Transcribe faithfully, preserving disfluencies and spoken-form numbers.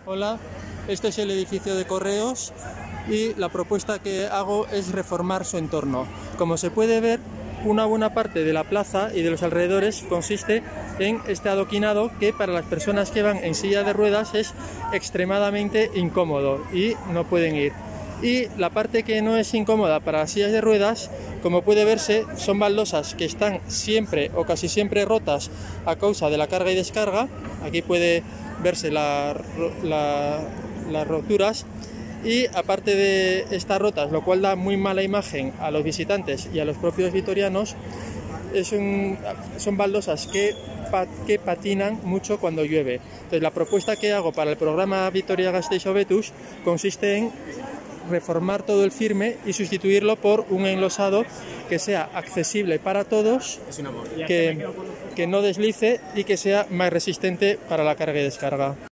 Hola, este es el edificio de Correos y la propuesta que hago es reformar su entorno. Como se puede ver, una buena parte de la plaza y de los alrededores consiste en este adoquinado que para las personas que van en silla de ruedas es extremadamente incómodo y no pueden ir. Y la parte que no es incómoda para las sillas de ruedas, como puede verse, son baldosas que están siempre o casi siempre rotas a causa de la carga y descarga. Aquí puede verse la, la, las roturas, y aparte de estar rotas, lo cual da muy mala imagen a los visitantes y a los propios vitorianos, es un, son baldosas que, que patinan mucho cuando llueve. Entonces, la propuesta que hago para el programa Vitoria-Gasteiz Hobetuz consiste en reformar todo el firme y sustituirlo por un enlosado que sea accesible para todos, que, que no deslice y que sea más resistente para la carga y descarga.